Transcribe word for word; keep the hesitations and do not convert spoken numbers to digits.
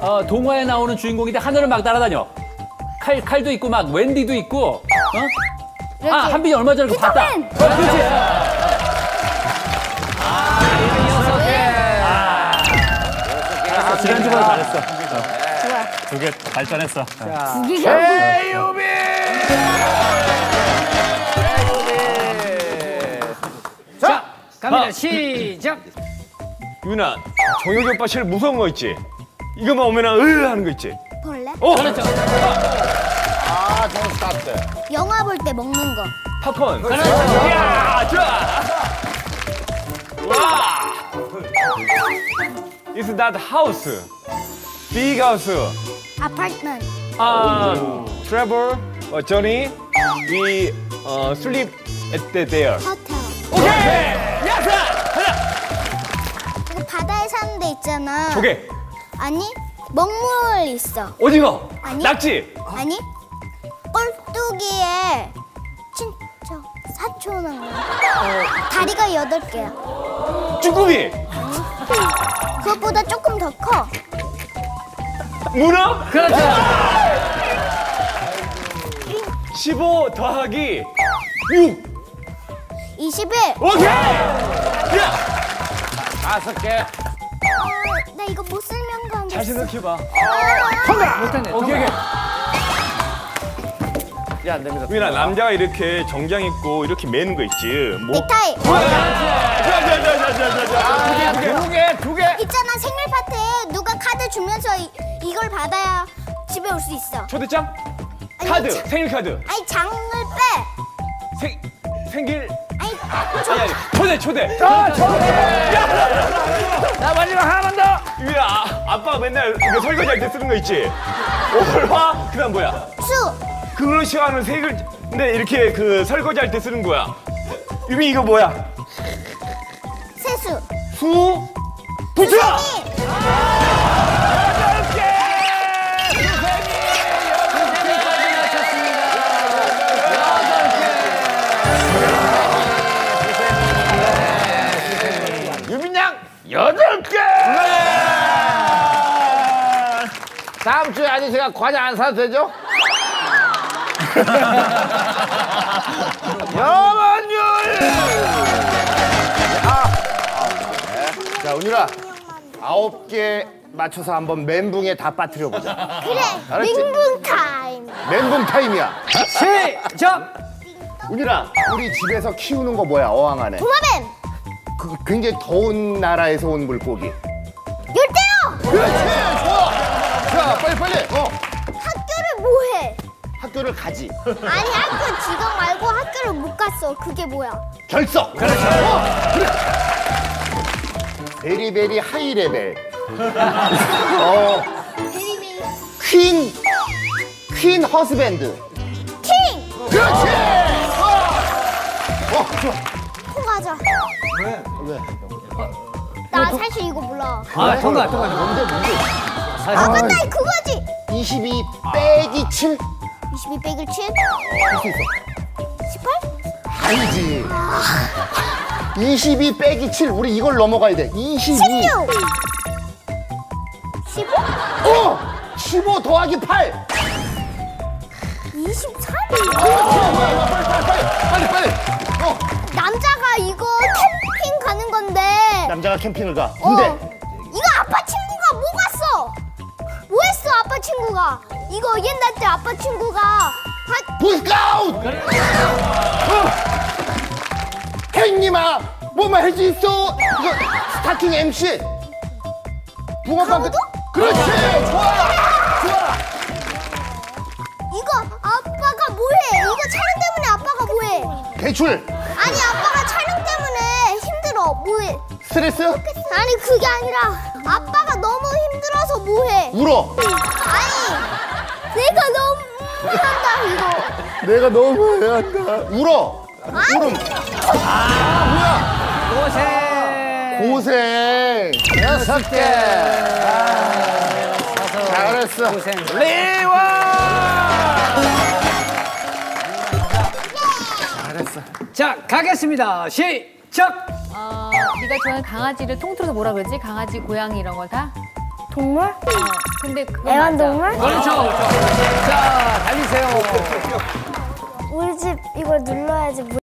어, 동화에 나오는 주인공인데 하늘을 막 날아다녀. 칼, 칼도 있고 막 웬디도 있고. 어? 아, 한빈이 얼마 전에 그거 봤다. 어, 그렇지. 아, 여섯 개. 아, 잘했어. 지난주보다 잘했어. 좋아. 두 개 발전했어. 두 개가. 배유빈! 자, 갑니다. 시작. 유나, 정혁이 오빠 제일 무서운 거 있지? 이거만 오면 으 하는 거 있지? 벌레? 어! 그렇죠. 아, 좀 스타트. 영화 볼 때 먹는 거. 팝콘. 그렇죠. 이야, 좋아. 와. Is that house? Big house. 아파트먼트. Uh, Trevor, uh, Johnny, we uh, sleep at the there. 호텔. 오케이. 야사. 그 바다에 사는 데 있잖아. 조개. 아니, 먹물 있어. 오징어. 아니. 낙지. 아니, 꼴뚜기에 진짜 사촌한 거. 다리가 여덟 개야. 쭈꾸미. 그것보다 조금 더 커. 문어. 그렇죠. 십오 더하기 육. 이십일. 오케이. 야. 다섯 개. 어, 나 이거 못 설명한 잘 생각해봐. 통과. 못했네. 오케이, 오케이. 이제 안 됩니다. 유나, 남자가 이렇게 정장 입고 이렇게 매는 거 있지. 뭐. 넥타이. 자자자자자자. 두 개, 두 개. 있잖아, 생일 파티에 누가 카드 주면서 이, 이걸 받아야 집에 올 수 있어. 초대장? 아니, 카드, 자- 생일 카드. 아니, 장을 빼. 생 생길. 아니, 아니 아니. 초대 초대. 자, 마지막 하나만 더. 유야, 아, 아빠가 맨날 이거 설거지할 때 쓰는 거 있지. 월화. 그다음 뭐야? 수. 그걸로 시작하는 세 글. 근데 이렇게 그 설거지할 때 쓰는 거야. 유미 이거 뭐야? 세수. 수. 부처. 유빈양 여덟 개. 다음 주에 아저씨가 과자 안 사도 되죠? 영원율. 자, 은유라 아홉 개 맞춰서 한번 멘붕에 다 빠뜨려 보자. 그래, 알았지? 밍붕 타임. 멘붕 타임이야. 시작. 은유라, 우리 집에서 키우는 거 뭐야? 어항 안에. 도마뱀. 그 굉장히 더운 나라에서 온 물고기. 열대요. 그렇지, 좋아. 자, 빨리 빨리. 어, 학교를 뭐해? 학교를 가지. 아니, 학교 지각 말고 학교를 못 갔어. 그게 뭐야? 결석. 그렇죠. 어, 그래. 베리베리 하이 레벨. 어, 베리베리. 퀸, 퀸 허스밴드. 킹. 그렇지. 어, 어 좋아. 통과하자. 왜? 왜? 나 사실 이거 몰라. 아, 통과, 통과. 뭔데 뭔데? 아, 맞다, 그거지. 이십이 빼기 칠. 이십이 빼기 칠. 할 수 있어. 십팔? 아니지. 이십이 빼기 칠. 우리 이걸 넘어가야 돼. 이십이. 십육. 십오? 어! 십오 더하기 팔. 이십삼? 어, 뭐야, 빨리, 빨리, 빨리, 빨리, 빨리. 어. 남자가 이거 캠핑 가는 건데. 남자가 캠핑을 가. 어, 근데 이거 아빠 친구가 뭐 갔어? 뭐 했어, 아빠 친구가? 이거 옛날 때 아빠 친구가 하... 보스카우트! 어. 혜인님아, 뭐만 할 수 있어? 이거 스타팅 엠씨. 붕어빵 끝. 그렇지, 좋아, 좋아. 이거 아빠가 뭐해? 이거 촬영 때문에 아빠가 뭐해? 대출, 아니, 아빠가 촬영 때문에 힘들어. 뭐해? 스트레스, 아니, 그게 아니라 아빠가 너무 힘들어서 뭐해? 울어. 아니, 내가 너무 한다 이거. 내가 너무 해야 한다. 울어. 아니. 울음. 아, 고생. 뭐야? 고생. 여섯 개. 잘했어. 고생. 리원. 잘했어. 자, 가겠습니다. 시작. 어, 네가 좋아하는 강아지를 통틀어서 뭐라 그러지? 강아지, 고양이 이런 걸 다? 동물? 근데 그거 애완동물? 그렇죠. 자, 달리세요. 우리 집 이거 눌러야지.